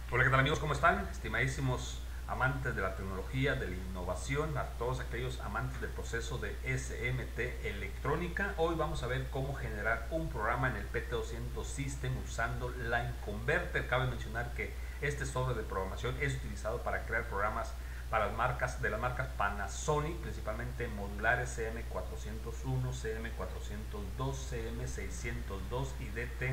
Hola, ¿qué tal amigos? ¿Cómo están? Estimadísimos amantes de la tecnología, de la innovación, a todos aquellos amantes del proceso de SMT electrónica. Hoy vamos a ver cómo generar un programa en el PT200 System usando Line Converter. Cabe mencionar que este software de programación es utilizado para crear programas para las marcas de las marcas Panasonic, principalmente modulares CM401, CM402, CM602 y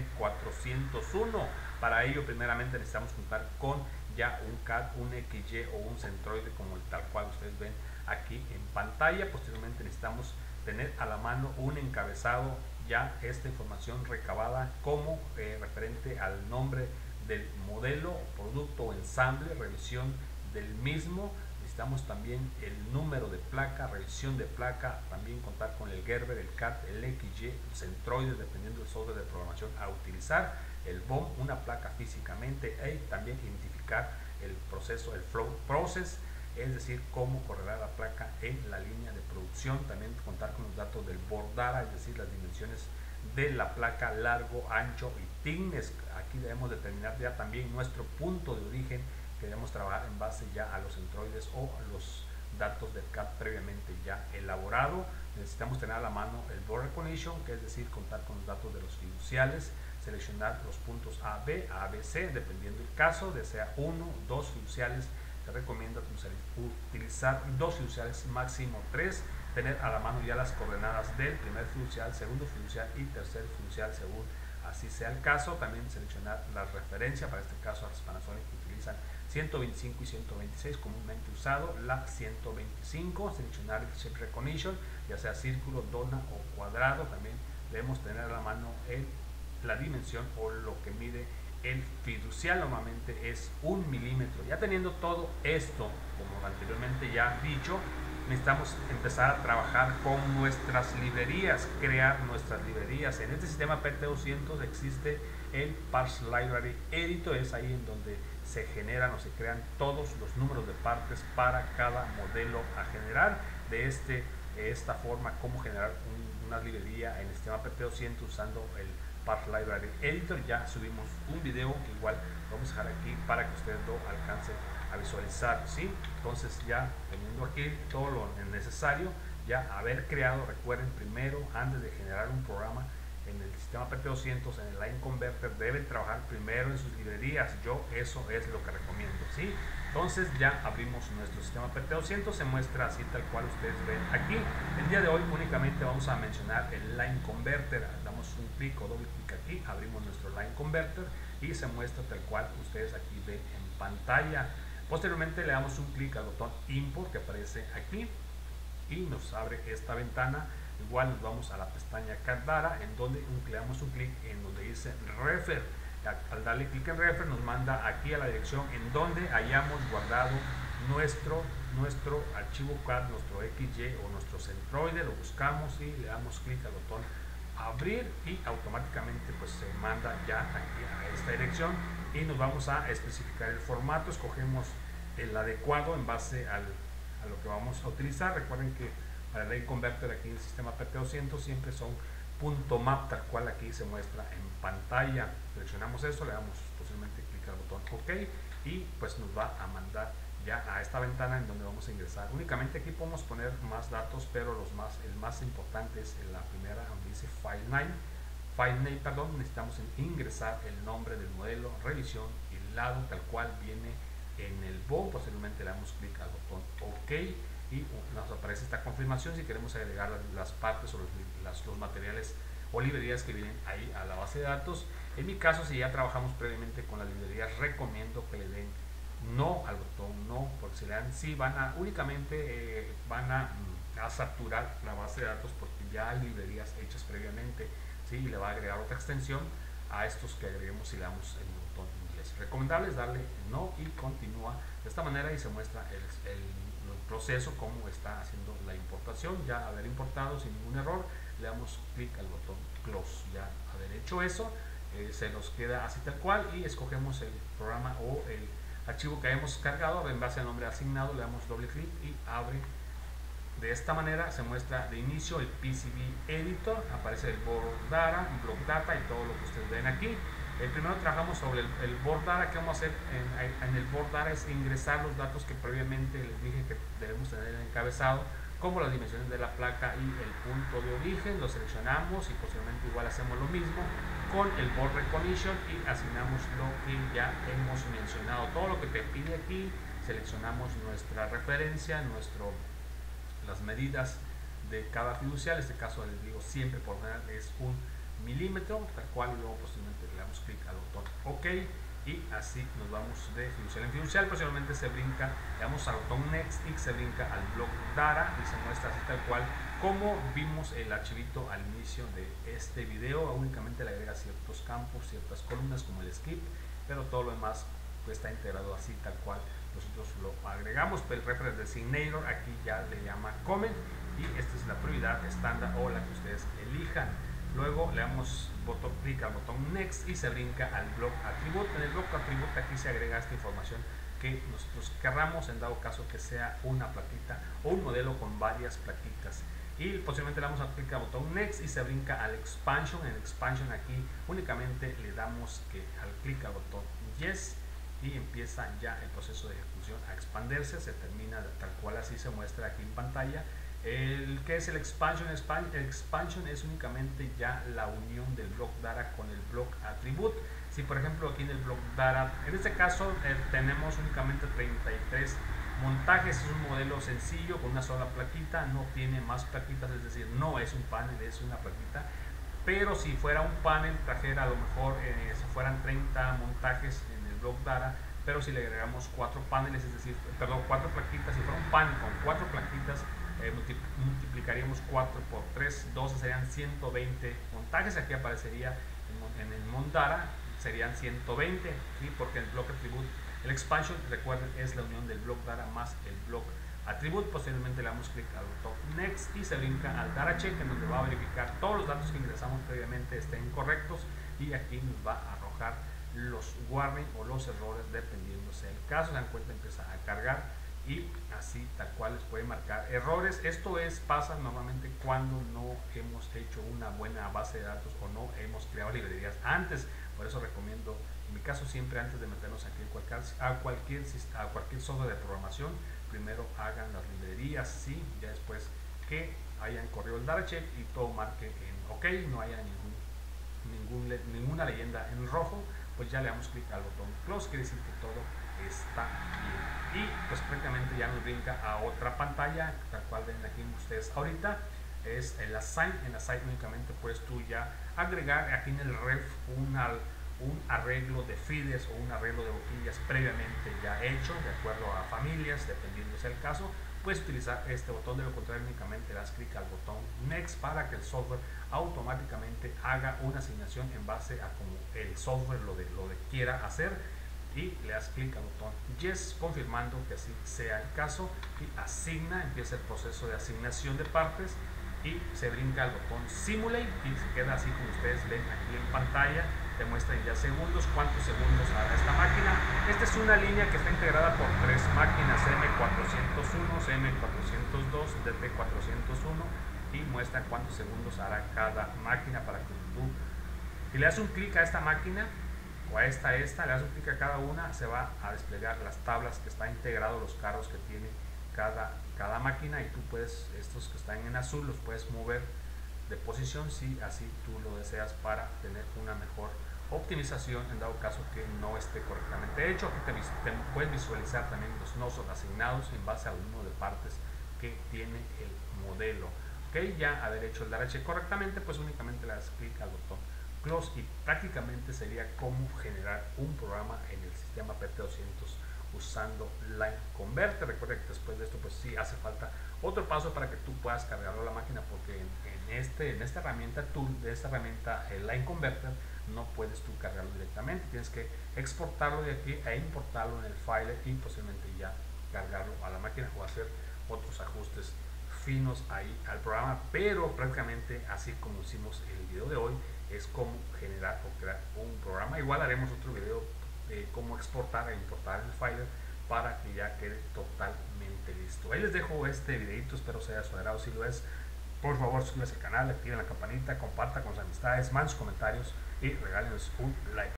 DT401. Para ello, primeramente necesitamos contar con ya un CAD, un XY o un centroide como el tal cual ustedes ven aquí en pantalla. Posteriormente necesitamos tener a la mano un encabezado, ya esta información recabada como referente al nombre del modelo, producto o ensamble, revisión del mismo. Necesitamos también el número de placa, revisión de placa, también contar con el Gerber, el CAD, el XY, centroides, dependiendo del software de programación a utilizar, el BOM, una placa físicamente, y también identificar el proceso, el flow process, es decir, cómo correrá la placa en la línea de producción. También contar con los datos del board data, es decir, las dimensiones de la placa, largo, ancho y thickness. Aquí debemos determinar ya también nuestro punto de origen, que debemos trabajar en base ya a los centroides o a los datos del CAD previamente ya elaborado. Necesitamos tener a la mano el board recognition, que es decir, contar con los datos de los fiduciales, seleccionar los puntos A, B, A, B, C, dependiendo del caso, desea uno, dos fiduciales. Se recomienda utilizar dos fiduciales, máximo tres, tener a la mano ya las coordenadas del primer fiducial, segundo fiducial y tercer fiducial, según así sea el caso. También seleccionar la referencia, para este caso las Panasonic que utilizan 125 y 126 comúnmente usado, la 125, seleccionar el shape recognition, ya sea círculo, dona o cuadrado. También debemos tener a la mano la dimensión o lo que mide el fiducial, normalmente es 1 milímetro. Ya teniendo todo esto, como anteriormente ya dicho, necesitamos empezar a trabajar con nuestras librerías, crear nuestras librerías. En este sistema PT200 existe el Parts Library Editor, es ahí en donde se generan o se crean todos los números de partes para cada modelo a generar. De esta forma, cómo generar una librería en el sistema PT200 usando el Parts Library Editor. Ya subimos un video que igual vamos a dejar aquí para que ustedes lo alcancen a visualizar, ¿sí? Entonces, ya teniendo aquí todo lo necesario, ya haber creado, recuerden, primero, antes de generar un programa en el sistema PT200, en el Line Converter, deben trabajar primero en sus librerías. Yo eso es lo que recomiendo, ¿sí? Entonces ya abrimos nuestro sistema PT200, se muestra así tal cual ustedes ven aquí. El día de hoy únicamente vamos a mencionar el Line Converter. Damos un clic o doble clic aquí, abrimos nuestro Line Converter y se muestra tal cual ustedes aquí ven en pantalla. Posteriormente le damos un clic al botón Import que aparece aquí y nos abre esta ventana. Igual nos vamos a la pestaña CAD Data, en donde le damos un clic en donde dice Refer. Al darle clic en Refer nos manda aquí a la dirección en donde hayamos guardado nuestro archivo CAD, nuestro XY o nuestro centroide. Lo buscamos y le damos clic al botón abrir y automáticamente pues se manda ya aquí a esta dirección y nos vamos a especificar el formato. Escogemos el adecuado en base a lo que vamos a utilizar. Recuerden que para el Line Converter aquí en el sistema PT200 siempre son .map, tal cual aquí se muestra en pantalla. Seleccionamos eso, le damos posiblemente clic al botón OK y pues nos va a mandar ya a esta ventana en donde vamos a ingresar. Únicamente aquí podemos poner más datos, pero el más importante es en la primera donde dice File Name, necesitamos ingresar el nombre del modelo, revisión y el lado tal cual viene en el BOM. Posteriormente le damos clic al botón OK y nos aparece esta confirmación si queremos agregar las partes o los materiales o librerías que vienen ahí a la base de datos. En mi caso, si ya trabajamos previamente con las librerías, recomiendo que le den no al botón no, porque si le dan sí únicamente van a saturar la base de datos, porque ya hay librerías hechas previamente, ¿sí? Y le va a agregar otra extensión a estos que agreguemos si le damos el botón inglés. Recomendable es darle no y continúa de esta manera y se muestra el proceso, cómo está haciendo la importación. Ya haber importado sin ningún error, le damos clic al botón close. Ya haber hecho eso, se nos queda así tal cual y escogemos el programa o el archivo que hayamos cargado en base al nombre asignado. Le damos doble clic y abre. De esta manera se muestra de inicio el PCB Editor, aparece el Block Data y todo lo que ustedes ven aquí. Primero trabajamos sobre el board data. ¿Qué vamos a hacer en el board data? Es ingresar los datos que previamente les dije que debemos tener encabezado, como las dimensiones de la placa y el punto de origen. Lo seleccionamos y posteriormente igual hacemos lo mismo con el board recognition y asignamos lo que ya hemos mencionado. Todo lo que te pide aquí, seleccionamos nuestra referencia, las medidas de cada fiducial. En este caso les digo siempre por general es 1 milímetro, tal cual, y luego posteriormente le damos clic al botón OK y así nos vamos de fiducial en fiducial. Posteriormente se brinca, le damos al botón Next y se brinca al block data y se muestra así tal cual como vimos el archivito al inicio de este video. Únicamente le agrega ciertos campos, ciertas columnas como el skip, pero todo lo demás pues está integrado así tal cual nosotros lo agregamos. Pero el reference designator aquí ya le llama comment y esta es la prioridad estándar o la que ustedes elijan. Luego le damos clic al botón Next y se brinca al block attribute. En el block attribute aquí se agrega esta información que nosotros querramos, en dado caso que sea una plaquita o un modelo con varias plaquitas. Y posiblemente le damos clic al botón Next y se brinca al expansion. En el expansion aquí únicamente le damos al clic al botón Yes y empieza ya el proceso de ejecución a expandirse. Se termina tal cual así se muestra aquí en pantalla. ¿Qué es el expansion? El expansion es únicamente ya la unión del block data con el block attribute. Si por ejemplo aquí en el block data, en este caso tenemos únicamente 33 montajes, es un modelo sencillo con una sola plaquita, no tiene más plaquitas, es decir, no es un panel, es una plaquita. Pero si fuera un panel, trajera a lo mejor, si fueran 30 montajes en el block data, pero si le agregamos 4 paneles, es decir, perdón, 4 plaquitas, si fuera un panel con 4 plaquitas, multiplicaríamos 4 por 3, 12, serían 120 montajes. Aquí aparecería en el Mondara, serían 120, ¿sí? Porque el block attribute, el expansion, recuerden, es la unión del block data más el block attribute. Posteriormente le damos clic al botón Next y se brinca al data check, en donde va a verificar todos los datos que ingresamos previamente estén correctos y aquí nos va a arrojar los warning o los errores dependiendo sea el caso. Se dan cuenta, empieza a cargar y así tal cual les puede marcar errores. Esto pasa normalmente cuando no hemos hecho una buena base de datos o no hemos creado librerías antes. Por eso recomiendo, en mi caso, siempre antes de meternos aquí a cualquier software de programación, primero hagan las librerías, ¿sí? Ya después que hayan corrido el data check y todo marque en OK, no haya ninguna leyenda en rojo, pues ya le damos clic al botón Close, quiere decir que todo está bien. Y pues prácticamente ya nos brinca a otra pantalla, tal cual ven aquí ustedes ahorita, es el Assign. En Assign únicamente puedes tú ya agregar aquí en el ref un arreglo de feeders o un arreglo de boquillas previamente ya hecho, de acuerdo a familias, dependiendo sea el caso. Puedes utilizar este botón, de lo contrario únicamente le das clic al botón Next para que el software automáticamente haga una asignación en base a como el software lo quiera hacer, y le das clic al botón Yes, confirmando que así sea el caso, y empieza el proceso de asignación de partes y se brinca al botón Simulate y se queda así como ustedes ven aquí en pantalla. Te muestra ya segundos, cuántos segundos hará esta máquina. Esta es una línea que está integrada por 3 máquinas, M401, CM402, DT401, y muestra cuántos segundos hará cada máquina para que tú, si le das un clic a esta máquina o a esta, le das un clic a cada una, se va a desplegar las tablas que está integrado, los carros que tiene cada máquina, y tú puedes, estos que están en azul, los puedes mover de posición si así tú lo deseas para tener una mejor optimización en dado caso que no esté correctamente hecho. Aquí te puedes visualizar también los nodos asignados en base al número de partes que tiene el modelo. Ok, ya haber hecho el data check correctamente, pues únicamente le das clic al botón Close y prácticamente sería como generar un programa en el sistema PT200 usando Line Converter. Recuerda que después de esto pues sí hace falta otro paso para que tú puedas cargarlo a la máquina, porque en esta herramienta Line Converter no puedes tú cargarlo directamente, tienes que exportarlo de aquí e importarlo en el file y posiblemente ya cargarlo a la máquina o hacer otros ajustes finos ahí al programa. Pero prácticamente así como hicimos el video de hoy es como generar o crear un programa. Igual haremos otro video de cómo exportar e importar el file para que ya quede totalmente listo. Ahí les dejo este videito, espero sea de su agrado. Si lo es, por favor suscríbanse al canal, activen la campanita, compartan con sus amistades, manden sus comentarios y regálenos un like.